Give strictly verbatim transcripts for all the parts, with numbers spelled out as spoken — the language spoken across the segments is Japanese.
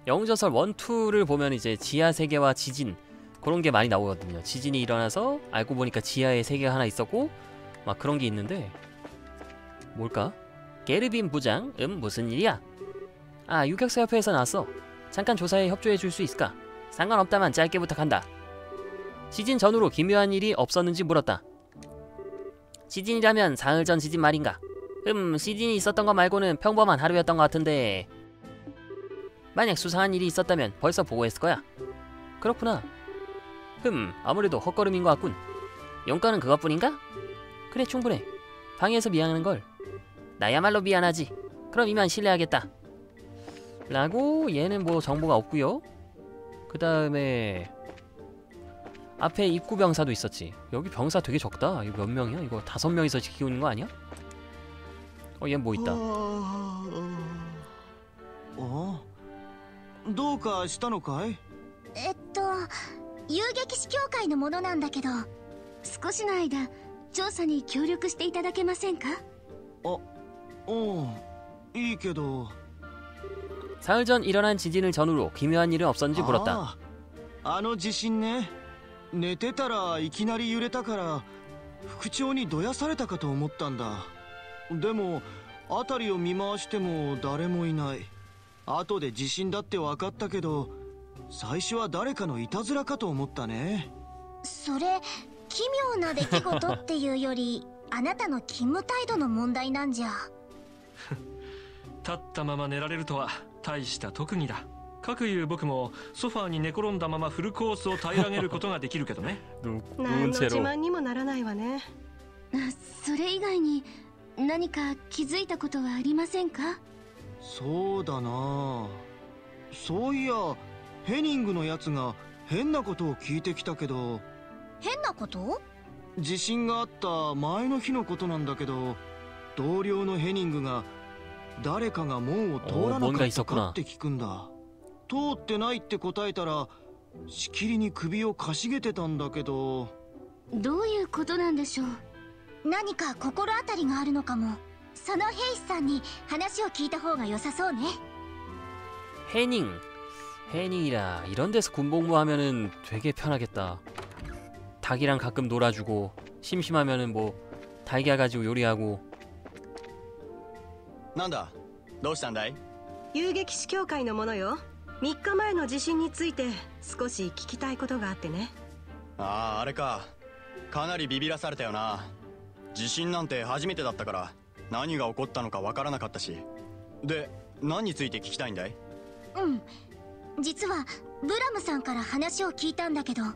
영웅전설 일, 이를 보면 이제 지하 세계와 지진 그런 게 많이 나오거든요. 지진이 일어나서 알고 보니까 지하에 세계가 하나 있었고 막 그런 게 있는데 뭘까? 게르빈 부장, 음 무슨 일이야? 아, 유격사협회에서 나왔어. 잠깐 조사에 협조해 줄 수 있을까? 상관없다만 짧게 부탁한다. 지진 전후로 기묘한 일이 없었는지 물었다. 지진이라면 사흘 전 지진 말인가? 음, 지진이 있었던 거 말고는 평범한 하루였던 것 같은데 만약 수상한 일이 있었다면 벌써 보고했을 거야. 그렇구나. 흠, 아무래도 헛걸음인 것 같군. 용건은 그것뿐인가? 그래, 충분해. 방해해서 미안한걸. 나야말로 미안하지. 그럼 이만 실례하겠다. 라고 얘는 뭐 정보가 없고요. 그 다음에 앞에 입구 병사도 있었지. 여기 병사 되게 적다. 이거 몇 명이야? 이거 다섯 명이서 지키고 있는 거 아니야? 어, 얘 뭐 있다. 어? どうかしたのかい？ えっと遊撃士協会のものなんだけど、少しの間調査に協力していただけませんか？ あ、おう、いいけど。 사흘 전 일어난 지진을 전후로 기묘한 일은 없었는지 물었다. ああ、あの地震ね。寝てたらいきなり揺れたから副長にどやされたかと思ったんだ。でも辺りを見回しても誰もいない。後で地震だって分かったけど、最初は誰かのいたずらかと思ったね。 それ奇妙な出来事っていうよりあなたの勤務態度の問題なんじゃ。 立ったまま寝られるとは大した特技だ。かくいう僕もソファーに寝転んだままフルコースを平らげることができるけどね。 何の自慢にもならないわね。 それ以外に何か気づいたことはありませんか？ そうだな。そういやヘニングのやつが変なことを聞いてきたけど。 変なこと？ 地震があった前の日のことなんだけど、同僚のヘニングが誰かが門を通らなかったかって聞くんだ。通ってないって答えたらしきりに首をかしげてたんだけど。 どういうことなんでしょう。何か心当たりがあるのかも。その兵士さんに話を聞いた方が良さそうね。 해닝 해닝이라 이런 데서 군복무 하면은 되게 편하겠다. 닭이랑 가끔 놀아주고 심심하면은 뭐 달걀 가지고 요리하고. なんだどうしたんだい？ 遊撃士協会のものよ。みっかまえの地震について少し聞きたいことがあってね。 ああ、あれか。かなりビビらされたよな。地震なんて初めてだったから何が起こったのかわからなかったし。で、何について聞きたいんだい？ うん、実はブラムさんから話を聞いたんだけど。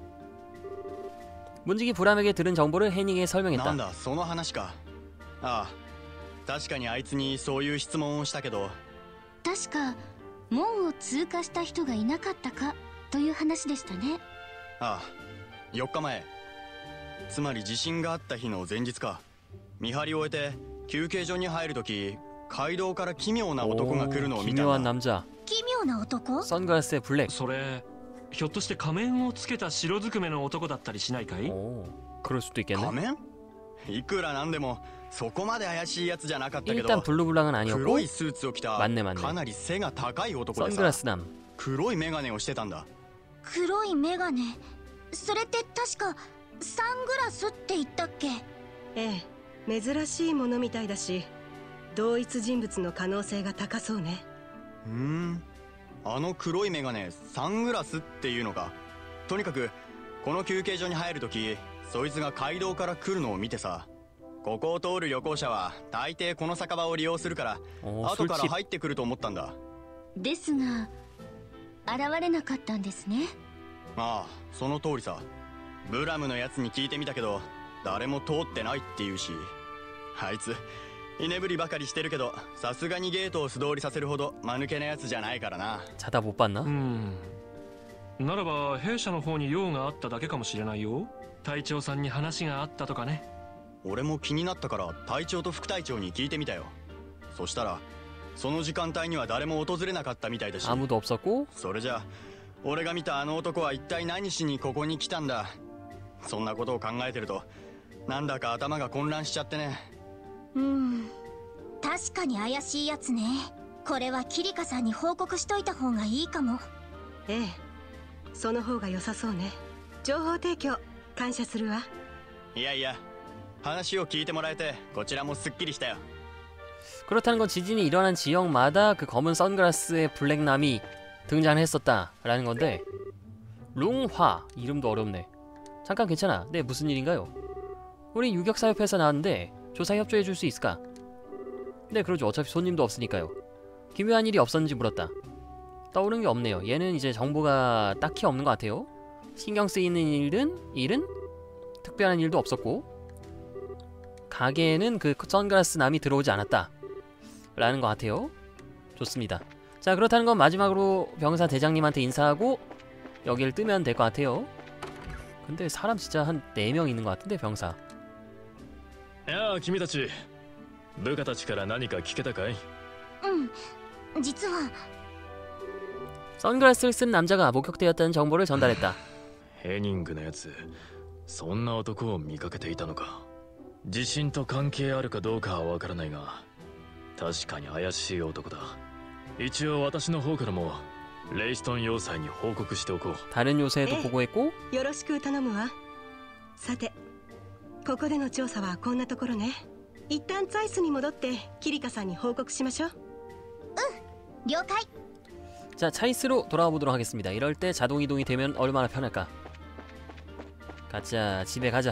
문지기 브람에게 들은 정보를 해닝에 설명했다. なんだその話か。ああ、確かにあいつにそういう質問をしたけど。 確か門を通過した人がいなかったかという話でしたね。 ああ、よっかまえ。つまり地震があった日の前日か。見張りを終えて休憩所に入るとき、街道から奇妙な男が来るのを見たんだ。 기묘한 남자. 奇妙な男？ 선글라스에 블랙. それひょっとして仮面をつけた白ずくめの男だったりしないかい？ 오, 그럴 수도 있겠네. 仮面？いくらなんでもそこまで怪しいやつじゃなかったけど。 일단 블루블랑은 아니었고. 黒いスーツを着た 맞네 맞네. かなり背が高い男でさ。 선글라스남. 黒いメガネをしてたんだ。 黒いメガネ。それって確かサングラスって言ったっけ？ ええ、珍しいものみたいだし同一人物の可能性が高そうね。 うーん、あの黒いメガネサングラスっていうのか。とにかくこの休憩所に入るときそいつが街道から来るのを見てさ、ここを通る旅行者は大抵この酒場を利用するから後から入ってくると思ったんだ。 ですが現れなかったんですね。 ああ、その通りさ。ブラムのやつに聞いてみたけど誰も通ってないって言うし、あいつ居眠りばかりしてるけどさすがにゲートを素通りさせるほど間抜けなやつじゃないからな。 자다 못 봤나? うん。ならば弊社の方に用があっただけかもしれないよ。隊長さんに話があったとかね。 俺も気になったから隊長と副隊長に聞いてみたよ。そしたらその時間帯には誰も訪れなかったみたいだし。 아무도 없었고. それじゃ俺が見たあの男は一体何しにここに来たんだ。そんなことを考えてるとなんだか頭が混乱しちゃってね。 うん、確かに怪しいやつね。 これはキリカさんに報告しといた方がいいかも。 ええ、その方が良さそうね。情報提供感謝するわ。 いやいや、話を聞いてもらえてこちらもすっきりしたよ。 그렇다는 건 지진이 일어난 지역마다 그 검은 선글라스의 블랙남이 등장했었다라는 건데, 룽화 이름도 어렵네. 잠깐 괜찮아. 네, 무슨 일인가요? 우리 유격사협회에서 나왔는데 조사 협조해 줄 수 있을까? 네, 그러죠. 어차피 손님도 없으니까요. 기묘한 일이 없었는지 물었다. 떠오르는 게 없네요. 얘는 이제 정보가 딱히 없는 것 같아요. 신경 쓰이는 일은 일은 특별한 일도 없었고, 가게에는 그 선글라스 남이 들어오지 않았다 라는 것 같아요. 좋습니다. 자, 그렇다는 건 마지막으로 병사 대장님한테 인사하고 여기를 뜨면 될 것 같아요. 근데 사람 진짜 한 네 명 있는 것 같은데, 병사. やあ、君たち部下たちから何か聞けたかい？ うん、実は 선글라스를 쓴 남자가 목격되었다는 정보를 전달했다. ヘニングのやつ、そんな男を見かけていたのか。地震と関係あるかどうかはわからないが、確かに怪しい男だ。一応私の方からもレイストン要塞に報告しておこう。 다른 요새에도 네. 보고했고, よろしく頼むわ。さて、ここでの調査はこんなところね。一旦ツァイスに戻ってキリカさんに報告しましょう。 了解。 자, 차이스로 돌아와 보도록 하겠습니다. 이럴 때 자동 이동이 되면 얼마나 편할까. 가자, 집에 가자.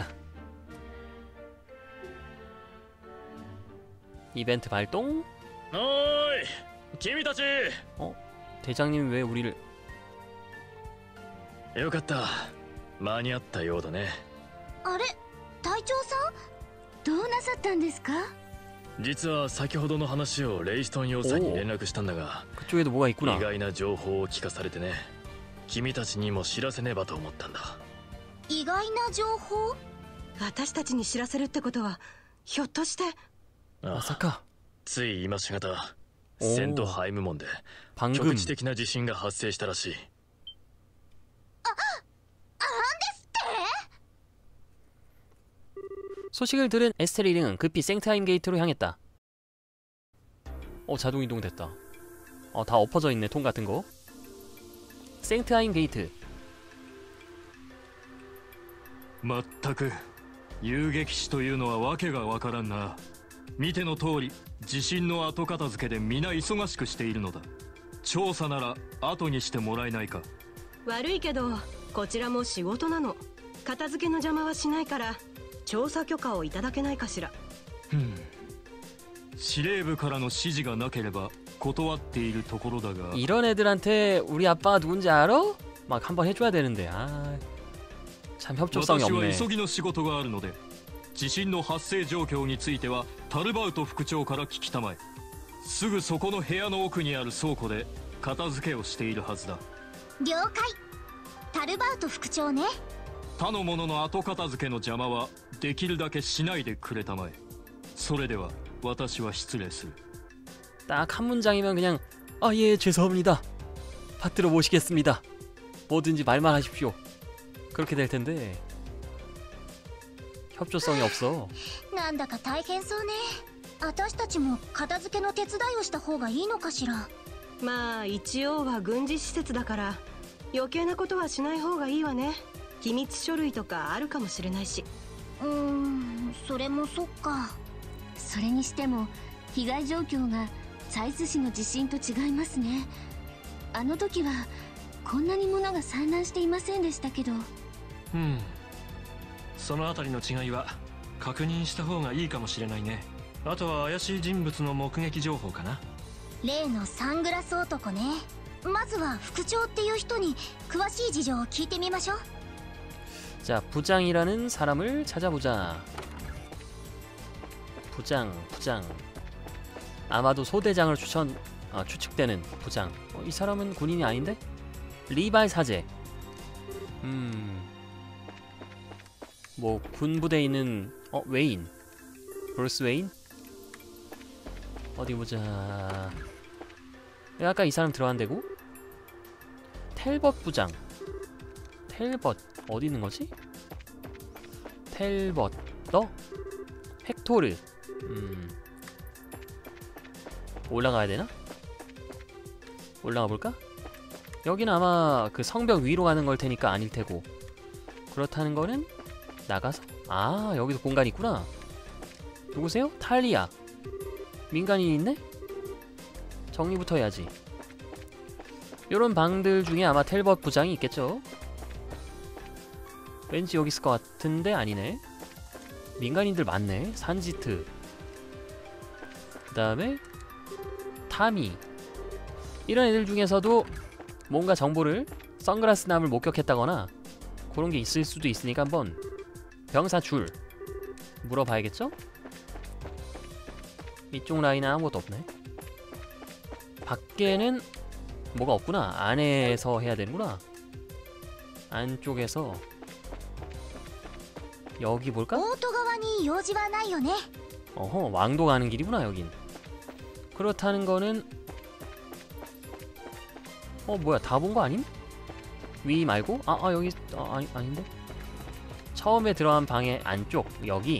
이벤트 발동. おーい、君たち。 어? 대장님 왜 우리를... よかった、間に合ったようだね。 あれ、隊長さんどうなさったんですか？ 実は先ほどの話をレイストン要塞に連絡したんだが、 그쪽에도 뭐가 있구나. 意外な情報を聞かされてね。君たちにも知らせねばと思ったんだ。 意外な情報？ 私たちに知らせるってことは、ひょっとして。 ああ、 마사카. つい今しがたおーセントハイム門で 방금 局地的な地震が発生したらしい。 소식을 들은 에스테리링은 급히 생트하임 게이트로 향했다. 어, 자동 이동 됐다. 어, 다 엎어져 있네, 통 같은 거. 생트하임 게이트. まったく遊撃士というのはわけがわからんな。見ての通り地震の後片付けで皆忙しくしているのだ。調査なら後にしてもらえないか。 悪いけどこちらも仕事なの。片付けの邪魔はしないから調査許可をいただけないかしら。 ふん、司令部からの指示がなければ断っているところだが。 이런 애들한테 우리 아빠가 누군지 알아? 막 한번 해줘야 되는데. 아, 참 협조성이 私は 없네. 急ぎの仕事があるので、地震の発生状況についてはタルバウト副長から聞きたまえ。すぐそこの部屋の奥にある倉庫で片付けをしているはずだ。 了解。タルバウト副長ね。 他の者の後片付けの邪魔はできるだけしないでくれたまえ。それでは私は失礼する。 딱 한 문장이면 그냥 아, 예, 죄송합니다. 받들어 모시겠습니다. 뭐든지 말만 하십시오. 그렇게 될 텐데 협조성이 없어. なんだか大変そうね。私たちも片付けの手伝いをした方がいいのかしら。 まあ一応は軍事施設だから余計なことはしない方がいいわね。機密書類とかあるかもしれないし。 うーん、それもそっか。 それにしても被害状況がチャイス市の地震と違いますね。あの時はこんなに物が散乱していませんでしたけど。 うん、そのあたりの違いは確認した方がいいかもしれないね。あとは怪しい人物の目撃情報かな。 例のサングラス男ね。まずは副長っていう人に詳しい事情を聞いてみましょう。 자, 부장이라는 사람을 찾아보자. 부장, 부장. 아마도 소대장을 추천, 아, 추측되는 부장. 어, 이 사람은 군인이 아닌데? 리발 사제. 음, 뭐 군부대에 있는 어 웨인, 브루스 웨인? 어디 보자. 왜 아까 이 사람 들어간 데고? 텔벗 부장. 텔벗 어디 있는 거지? 텔벗 너? 헥토르. 음, 올라가야 되나? 올라가 볼까? 여기는 아마 그 성벽 위로 가는 걸 테니까 아닐 테고. 그렇다는 거는 나가서? 아, 여기도 공간이 있구나. 누구세요? 탈리아. 민간인 있네? 정리부터 해야지. 요런 방들 중에 아마 텔벗 부장이 있겠죠? 왠지 여기 있을 것 같은데 아니네. 민간인들 많네. 산지트, 그 다음에 타미. 이런 애들 중에서도 뭔가 정보를, 선글라스 남을 목격했다거나 그런 게 있을 수도 있으니까 한번 병사 줄 물어봐야겠죠? 이쪽 라인은 아무것도 없네. 밖에는 뭐가 없구나. 안에서 해야 되는구나. 안쪽에서. 여기 볼까? 大戸川に用事はないよね。 어허, 왕도 가는 길이구나 여긴. 그렇다는 거는 어 뭐야, 다 본 거 아님? 위 말고? 아, 아 여기 아, 아니, 아닌데? 처음에 들어간 방의 안쪽 여기.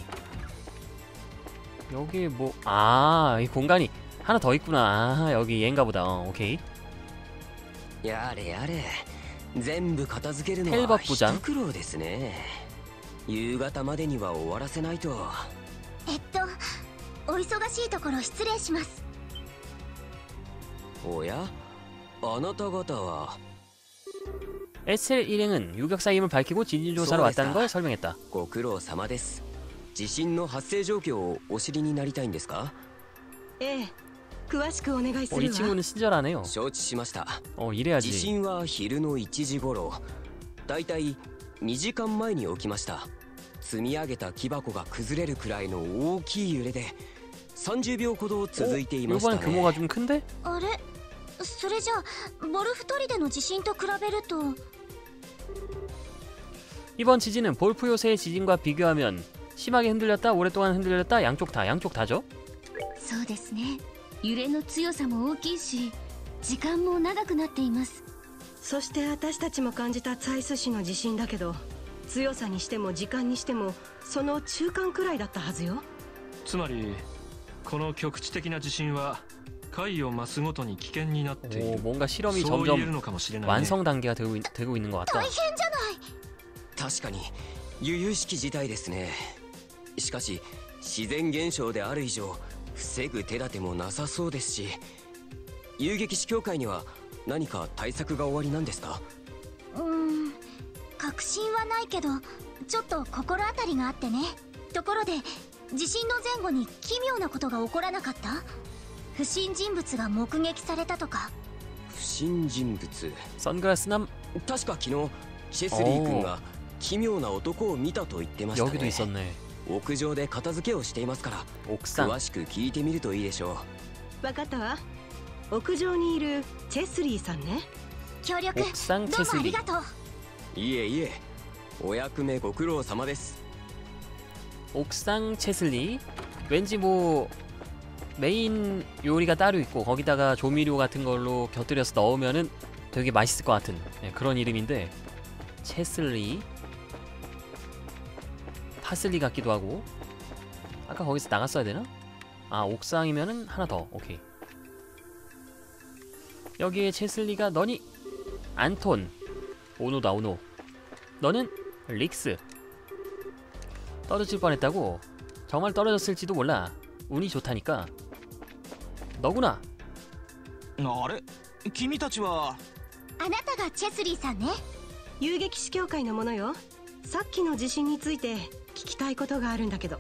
여기 뭐 아, 이 공간이 하나 더 있구나. 아, 여기 얘인가 보다. 어, 오케이. やれやれ全部片付けるの 텔벗 は 부장 一苦労ですね。夕方までには終わらせないと。 えっとお忙しいところ失礼します。 おや、あなた方は。 에스엘 일행은 유격사임을 밝히고 진실조사로 왔다는 걸 설명했다. ご苦労様です。地震の発生状況をお知りになりたいんですか？ ええ、詳しくお願いす 어, る 이 わ。 친구는 친절하네요. 承知しました。 어, 地 이래야지. 震は昼のいちじ頃、だいたいにじかんまえに起きました。積み上げた木箱が崩れるくらいの大きい揺れでさんじゅうびょうほど続いていましたね。 이번엔 규모가 좀 큰데? あれ、それじゃあボルフ砦の地震と比べると。 이번 지진은 볼프 요새의 지진과 비교하면 심하게 흔들렸다, 오랫동안 흔들렸다, 양쪽 다, 양쪽 다죠? そうですね。揺れの強さも大きいし、時間も長くなっています。 そして私たちも感じたツァイス市の地震だけど、強さにしても時間にしてもその中間くらいだったはずよ。 つまりこの局地的な地震は回を増すごとに危険になってい 오, る。 뭔가 실험이 そう言える 점점 のかもしれないね。 완성 단계가 되고, 있- 되고 있는 것 같다. 大変じゃない。 確かに由々しき事態ですね。しかし自然現象である以上防ぐ手立てもなさそうですし、遊撃士協会には何か対策が終わりなんですか？ うーん、確信はないけどちょっと心当たりがあってね。ところで地震の前後に奇妙なことが起こらなかった？不審人物が目撃されたとか。 不審人物。 선글라스 남 確か昨日シェスリー君が奇妙な男を見たと言ってました 여기도 ね。 있었네. 屋上で片付けをしていますから 옥상. 詳しく聞いてみるといいでしょわかったわ。屋上にいるチェスリーさんね。 協力 옥상 どうもあり 체슬리. がとう。 う。いえいえ、お役目ご苦労様です。 옥상 체슬리. 왠지 뭐 메인 요리가 따로 있고 거기다가 조미료 같은 걸로 곁들여서 넣으면은 되게 맛있을 것 같은, 네, 그런 이름인데 체슬리. 파슬리 같기도 하고. 아까 거기서 나갔어야 되나? 아, 옥상이면은 하나 더. 오케이. 여기에 체슬리가 너니 안톤. 오노다 오노. 너는 릭스. 떨어질 뻔했다고? 정말 떨어졌을지도 몰라. 운이 좋다니까. 너구나. あれ、君たちは。 あなたがチェスリーさんね。 遊撃士協会のものよ。さっきの地震について聞きたいことがあるんだけど。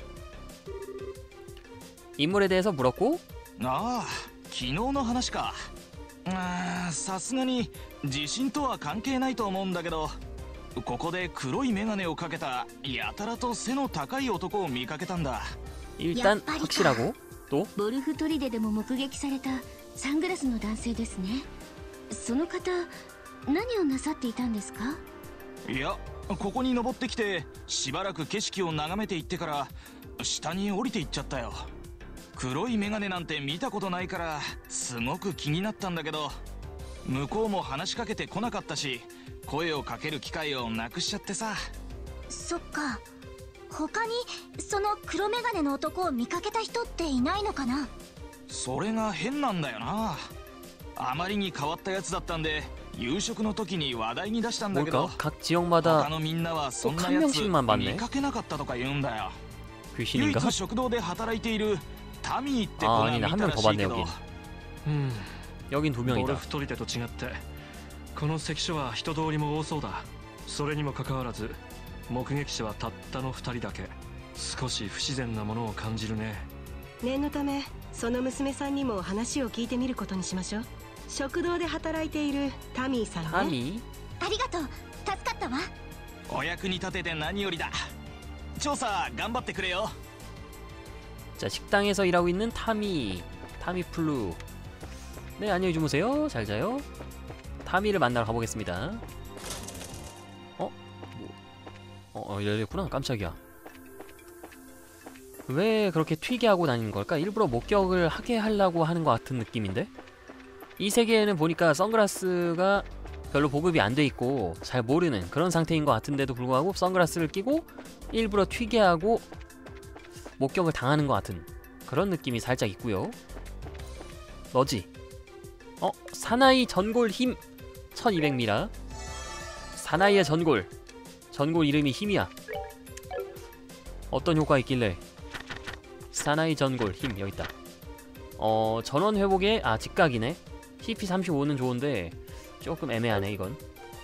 인물에 대해서 물었고. ああ、昨日の話か。ああ、さすがに地震とは関係ないと思うんだけど、ここで黒いメガネをかけたやたらと背の高い男を見かけたんだ。 일단 확실하고. 또 ボルフ砦でも目撃されたサングラスの男性ですね。その方、何をなさっていたんですか？ いや、ここに登ってきてしばらく景色を眺めていってから下に降りていっちゃったよ。黒いメガネなんて見たことないからすごく気になったんだけど、向こうも話しかけてこなかったし、声をかける機会をなくしちゃってさ。 そっか。他にその黒メガネの男を見かけた人っていないのかな？ それが変なんだよな。 あまりに変わったやつだったんで夕食の時に話題に出したんだけど、 뭘까? 각 지역마다 他のみんなはそんな 한 やつ 명씩만 봤네. 見かけなかったとか言うんだよ。唯 귀신인가? 一食堂で働いているタミーって子 아 が 아니네 見 한 た 명 ら 더 しい 봤네 けど、 여긴. うん 여긴 두 俺 명이다. 太り手と違ってこの関所は人通りも多そうだ。それにもかかわらず目撃者はたったのふたりだけ。少し不自然なものを感じるね。 念のためその娘さんにも話を聞いてみることにしましょう。食堂で働いているタミーさんね。 タミ? ありがとう、助かったわ。 お役に立てて何よりだ。調査頑張ってくれよ。 자, 식당에서 일하고 있는 타미. 타미 플루. 네, 안녕히 주무세요. 잘 자요. 타미를 만나러 가보겠습니다. 어? 뭐. 어, 어 열렸구나. 깜짝이야. 왜 그렇게 튀게 하고 다니는 걸까? 일부러 목격을 하게 하려고 하는 것 같은 느낌인데? 이 세계에는 보니까 선글라스가 별로 보급이 안 돼 있고 잘 모르는 그런 상태인 것 같은데도 불구하고 선글라스를 끼고 일부러 튀게 하고 목격을 당하는 것 같은 그런 느낌이 살짝 있고요. 너지? 어? 사나이 전골 힘 천이백 미라. 사나이의 전골. 전골 이름이 힘이야. 어떤 효과가 있길래? 사나이 전골 힘 여기 있다. 어 전원 회복에 아 직각이네. 씨피 삼십오는 좋은데 조금 애매하네 이건.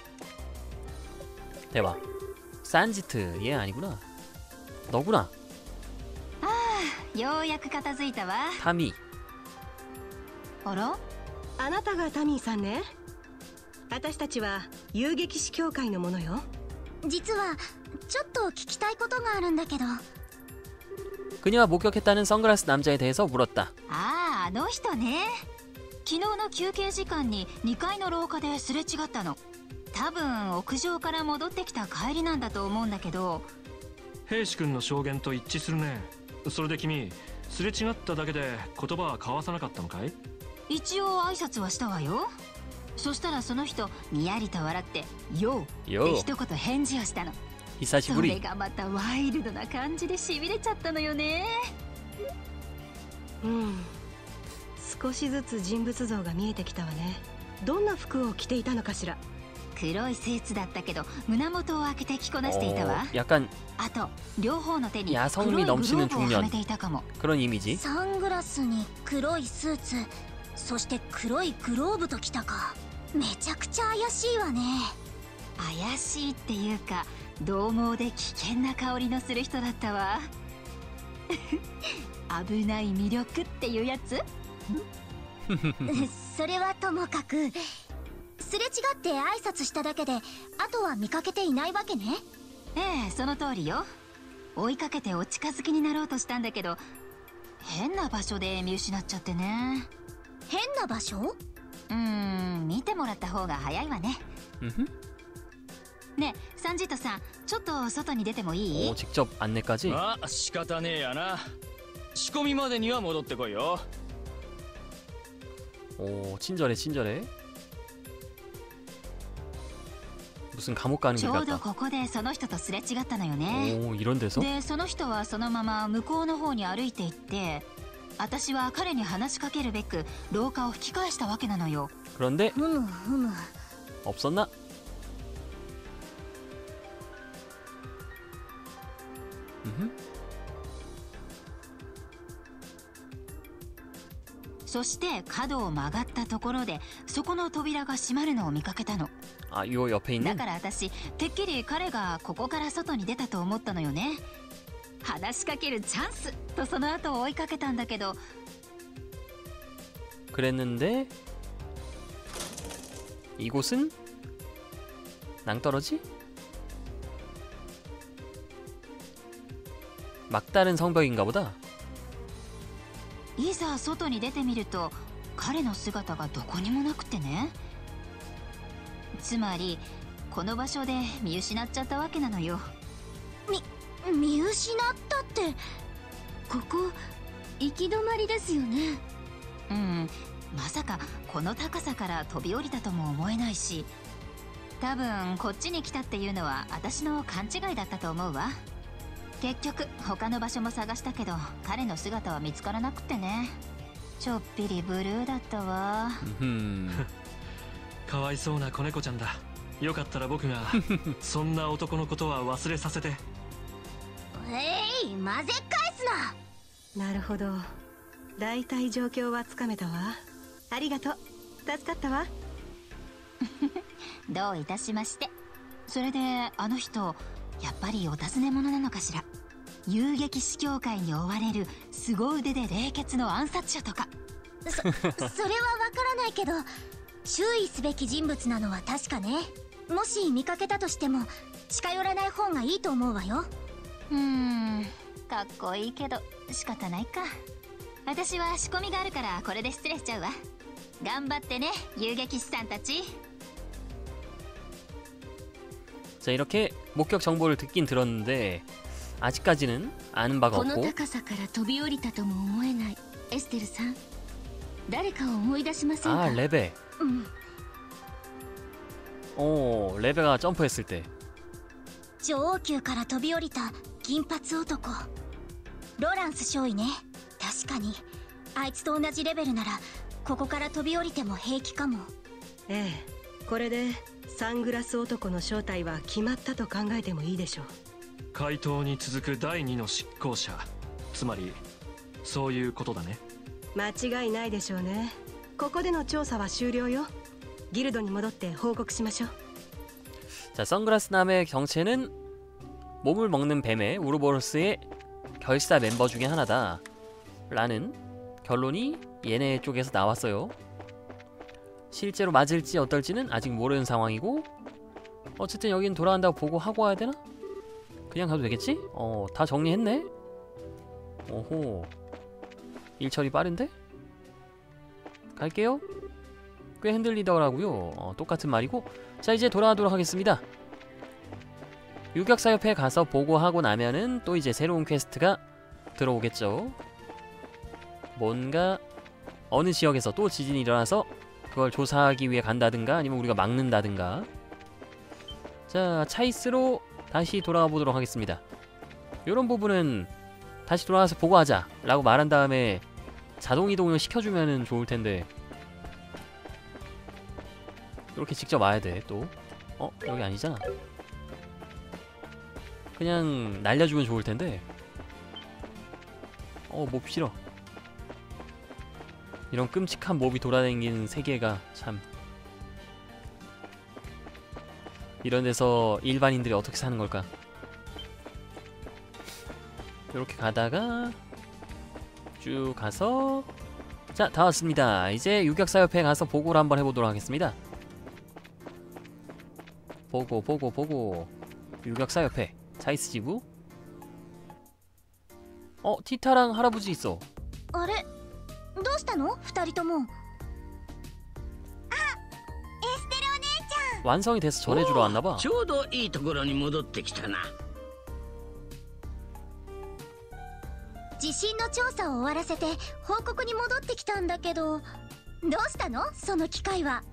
대박. 산지트 얘 아니구나. 너구나. ようやく片付いたわ。 타미. あら、 あなたがタミーさんね。私たちは遊撃士協会のものよ。 実はちょっと聞きたいことがあるんだけど。 그녀가 목격했다는 선글라스 남자에 대해서 물었다. ああ、あの人ね。昨日の休憩時間ににかいの廊下ですれ違ったの。多分屋上から戻ってきた帰りなんだと思うんだけど。 兵士君の証言と一致するね。それで君すれ違っただけで言葉は交わさなかったのかい？ 一応挨拶はしたわよ。そしたらその人にやりと笑って「よう」って一言返事をしたの。それがまたワイルドな感じでしびれちゃったのよね。 うん、少しずつ人物像が見えてきたわね。どんな服を着ていたのかしら。 黒いスーツだったけど胸元を開けて着こなしていたわ。 약간 あと両方の手に黒い 야성미 グロ 넘치는 ーブをは 중년 めていたかも。 그런 이미지. サングラスに黒いスーツ、そして黒いグローブときたか。めちゃくちゃ怪しいわね。 怪しいっていうか獰猛で危険な香りのする人だったわ。危ない魅力っていうやつ？ それはともかく、すれ違って挨拶しただけであとは見かけていないわけね。 ええ、その通りよ。追いかけてお近づきになろうとしたんだけど変な場所で見失っちゃってね。 変な場所？ うーん、見てもらった方が早いわね。ねえ、サンジットさん、ちょっと外に出てもいい？ 오, 직접 안내까지? まあ仕方ねえやな。仕込みまでには戻ってこいよ。 오, 친절해 친절해. 무슨 감옥 가는 길 ちょうど 같다. ここでその人とすれ違ったのよね。 오, 이런 데서? でその人はそのまま向こうの方に歩いて行って、私は彼に話しかけるべく廊下を引き返したわけなのよ。 그런데 ふむふむ。 없었나? 음흠. そして角を曲がったところでそこの扉が閉まるのを見かけたの。 아, 요 옆에 だ 있는? から私てっきり彼がここから外に出たと思ったのよね。話しかけるチャンスとその後追いかけたんだけど。 그랬는데 이곳은 낭떠러지? 막다른 성벽인가 보다. いざ外に出てみると彼の姿がどこにもなくてね。つまりこの場所で見失っちゃったわけなのよ。 み見失ったって、 ここ行き止まりですよね。うん、まさかこの高さから飛び降りたとも思えないし、多分こっちに来たっていうのは私の勘違いだったと思うわ。結局他の場所も探したけど彼の姿は見つからなくてね。 ちょっぴりブルーだったわ。 かわいそうな子猫ちゃんだ。よかったら僕がそんな男のことは忘れさせて。 えい、混ぜ返すな。なるほど、だいたい状況はつかめたわ。ありがとう、助かったわ。 どういたしまして。それであの人やっぱりお尋ね者なのかしら。遊撃士協会に追われる凄腕で冷血の暗殺者とか。 そそれはわからないけど、注意すべき人物なのは確かね。もし見かけたとしても近寄らない方がいいと思うわよ。 うーん、かっこいいけど仕方ないか。私は仕込みがあるからこれで失礼しちゃうわ。頑張ってね遊撃士さんたち。 자, 이렇게 목격 정보를 듣긴 들었는데 아직까지는 아는 바가 この 없고. 高さから飛び降りたとも思えない。エステルさん、誰かを思い出しませんか？ 아, 레베. うん。 오, 레베가 점프했을 때. 女王宮から飛び降りた金髪男、ロランス少尉ね。確かにあいつと同じレベルならここから飛び降りても平気かも。 ええ、これでサングラス男の正体は決まったと考えてもいいでしょう。 怪盗に続く第二の執行者、つまりそういうことだね。 間違いないでしょうね。ここでの調査は終了よ。ギルドに戻って報告しましょう。 자, 선글라스남의 정체는 몸을 먹는 뱀의 우르보로스의 결사 멤버 중에 하나다 라는 결론이 얘네 쪽에서 나왔어요. 실제로 맞을지 어떨지는 아직 모르는 상황이고, 어쨌든 여긴 돌아간다고 보고하고 와야 되나? 그냥 가도 되겠지? 어, 다 정리했네? 오호, 일처리 빠른데? 갈게요. 꽤 흔들리더라고요. 어, 똑같은 말이고. 자, 이제 돌아가도록 하겠습니다. 유격사협회에 가서 보고하고 나면은 또 이제 새로운 퀘스트가 들어오겠죠. 뭔가 어느 지역에서 또 지진이 일어나서 그걸 조사하기 위해 간다든가 아니면 우리가 막는다든가. 자, 차이스로 다시 돌아가 보도록 하겠습니다. 요런 부분은 다시 돌아가서 보고하자 라고 말한 다음에 자동이동을 시켜주면은 좋을텐데 이렇게 직접 와야 돼. 또 어? 여기 아니잖아. 그냥 날려주면 좋을텐데. 어, 몹 싫어. 이런 끔찍한 몹이 돌아다니는 세계가 참. 이런 데서 일반인들이 어떻게 사는 걸까? 이렇게 가다가 쭉 가서, 자, 다 왔습니다. 이제 유격사협회에 가서 보고를 한번 해보도록 하겠습니다. 보고 보고 보고. 유격사협회 차이스 지부. 어, 티타랑 할아버지 있어. あれ、どうしたの二人とも。あ、エステルお姉ちゃん。 완성이 돼서 전해주러 왔나봐. ちょうどいいところに戻ってきたな。 地震の調査を終わらせて報告に戻ってきたんだけど、どうしたのその機会は。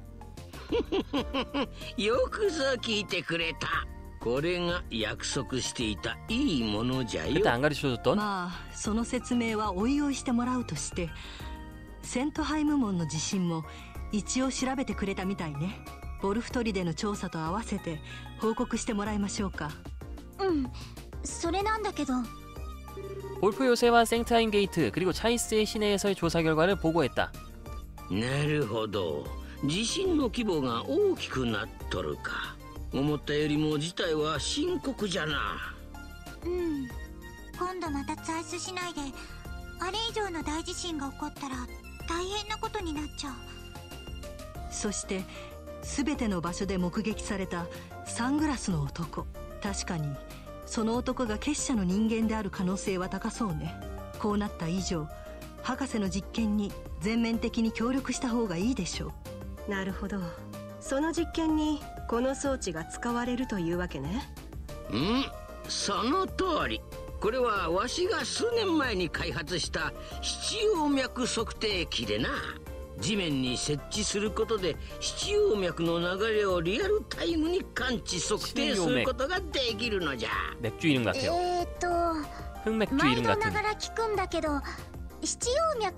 よくぞ聞いてくれた。これが約束していたいいものじゃよ。 그때 안 가르쳐줬던? まあその説明はおいおいしてもらうとして、セントハイム門の地震も一応調べてくれたみたいね。ボルフトリでの調査と合わせて報告してもらいましょうか。 うん、それなんだけど。 볼프 요새와 생트하임 게이트 그리고 차이스의 시내에서의 조사 결과를 보고했다. なるほど。地震の規模が大きくなっとるか。思ったよりも事態は深刻じゃな。 うん。今度またツァイス市内であれ以上の大地震が起こったら大変なことになっちゃう。 そして全ての場所で目撃されたサングラスの男、確かにその男が結社の人間である可能性は高そうね。こうなった以上、博士の実験に全面的に協力した方がいいでしょう。なるほど。その実験にこの装置が使われるというわけね。 うん、その通り。これはわしが数年前に開発した七葉脈測定器でな。地面に設置することで七葉脈の流れをリアルタイムに感知測定することができるのじゃ。 맥주 이름 같아요. えーっと、 흑맥주 毎 이름 度な 같은. がら聞くんだけど、七葉脈っ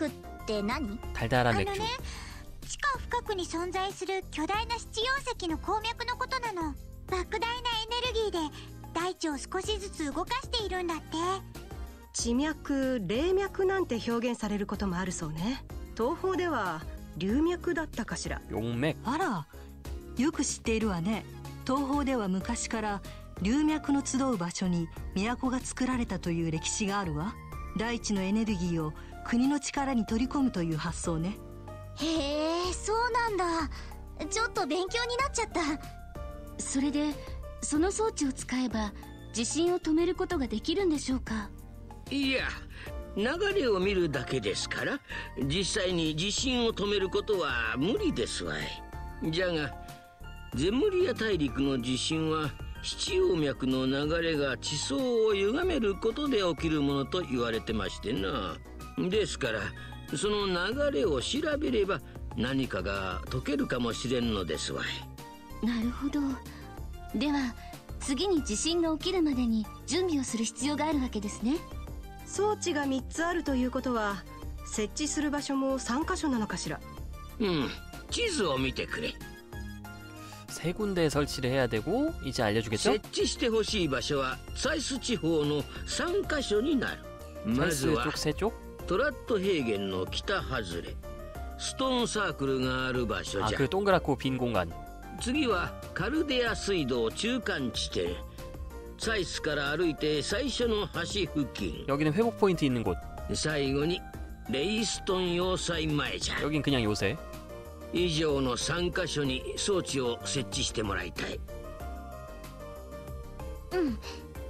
って何？ 달달한 あの 맥주. ね、地下深くに存在する巨大な七葉石の鉱脈のことなの。莫大なエネルギーで大地を少しずつ動かしているんだって。 地脈、霊脈なんて表現されることもあるそうね。東方では龍脈だったかしら。 용맥. あら、よく知っているわね。東方では昔から龍脈の集う場所に都が作られたという歴史があるわ。大地のエネルギーを国の力に取り込むという発想ね。 へえ、そうなんだ。ちょっと勉強になっちゃった。 それでその装置を使えば地震を止めることができるんでしょうか？ いや、流れを見るだけですから実際に地震を止めることは無理ですわい。じゃがゼムリア大陸の地震は七葉脈の流れが地層を歪めることで起きるものと言われてましてな。ですからその流れを調べれば何かが解けるかもしれんのですわい。 なるほど。では次に地震が起きるまでに準備をする必要があるわけですね。 装置がみっつあるということは設置する場所もさんかしょなのかしら。 うん、地図を見てくれ。 세 군데에 설치를 해야 되고 이제 알려주겠죠? 設置してほしい場所はサイス地方のさんかしょになる。まず 사이스 は 쪽 세 쪽? トラット平原の北外れストーンサークルがある場所 아, じゃ。 그 동그랗고 빈 공간. 次はカルデア水道中間地点。サイスから歩いて最初の橋付近。 여기는 회복 포인트 있는 곳. 最後にレイストン要塞前じゃ。 여긴 그냥 요새. 以上のさんかしょに装置を設置してもらいたい。 うん、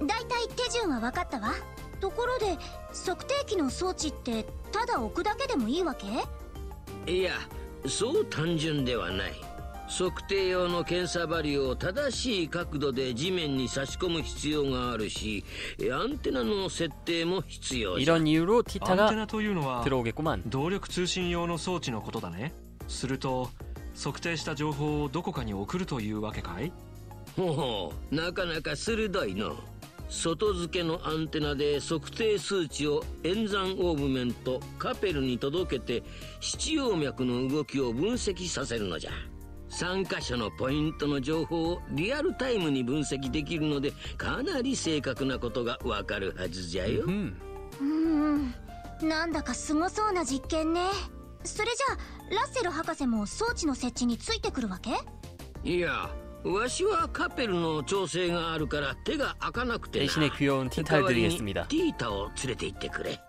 だいたい手順は分かったわ。ところで測定器の装置ってただ置くだけでもいいわけ？ いや、そう単純ではない。測定用の検査針を正しい角度で地面に差し込む必要があるし、アンテナの設定も必要じゃ。 이런 이유로 티타가 アンテナというのは 들어오겠구만. 動力通信用の装置のことだね。すると測定した情報をどこかに送るというわけかい？ ほうほう、なかなか鋭いの。外付けのアンテナで測定数値を演算オーブメントカペルに届けて七葉脈の動きを分析させるのじゃ。さんかしょのポイントの情報をリアルタイムに分析できるのでかなり正確なことがわかるはずじゃよ。 うんうん、なんだかすごそうな実験ね。それじゃあラッセル博士も装置の設置についてくるわけ？ いや、わしはカペルの調整があるから手が開かなくてな。 대신에 귀여운 티타를 드리겠습니다. ティータを連れて行ってくれ。 よ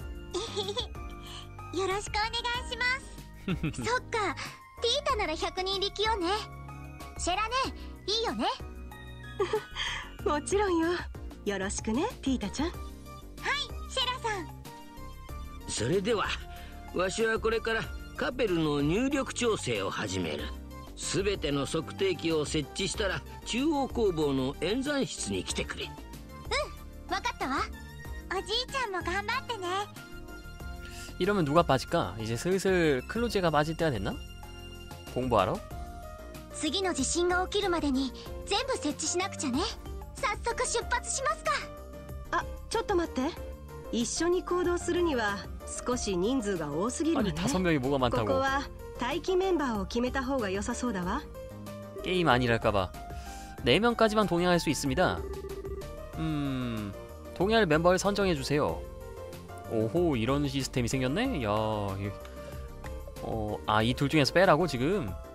ろしくお願いします。そっか、ティータならひゃくにん力よね。シェラね、いいよね。 もちろんよ。よろしくね、ティータちゃん。 はい、シェラさん。 それではわしはこれからカペルの入力調整を始める。すべての測定器を設置したら中央工房の演算室に来てくれ。 うん、わかったわ。おじいちゃんも頑張ってね。 이러면 누가 빠질까? 이제 슬슬 클로제가 빠질 때가 됐나? 공부하러? 次の地震が起きるまでに全部設置しなくちゃね。早速出発しますか。 あ、ちょっと待って。一緒に行動するには少し人数が多すぎるわね。 아니 다섯 명이 뭐가 こ 많다고. こは待機メンバーを決めた方が良さそうだわ。 게임 아니랄까봐 네 명까지만 동행할 수 있습니다. 음... 동행할 멤버를 선정해주세요. 오호, 이런 시스템이 생겼네? 야... 이... 어... 아, 이 둘 중에서 빼라고 지금?